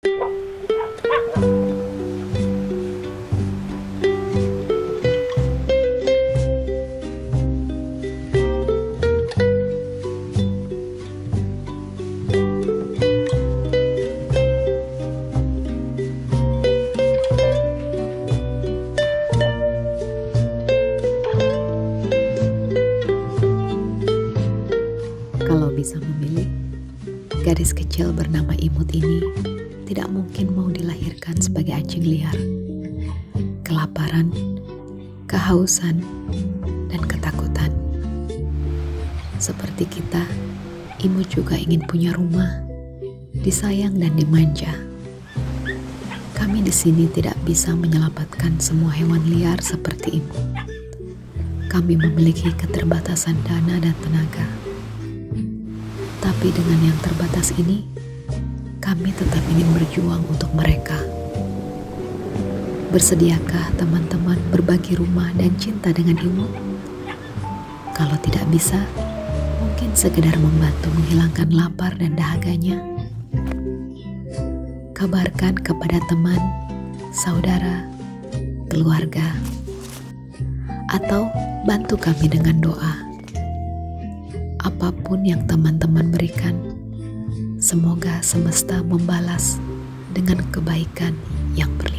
Kalau bisa memilih, gadis kecil bernama Imut ini tidak mungkin mau dilahirkan sebagai anjing liar. Kelaparan, kehausan, dan ketakutan. Seperti kita, Imut juga ingin punya rumah, disayang dan dimanja. Kami di sini tidak bisa menyelamatkan semua hewan liar seperti Imut. Kami memiliki keterbatasan dana dan tenaga. Tapi dengan yang terbatas ini, kami tetap ingin berjuang untuk mereka. Bersediakah teman-teman berbagi rumah dan cinta dengan Imut? Kalau tidak bisa, mungkin sekedar membantu menghilangkan lapar dan dahaganya. Kabarkan kepada teman, saudara, keluarga, atau bantu kami dengan doa. Apapun yang teman-teman berikan, semoga semesta membalas dengan kebaikan yang berlimpah.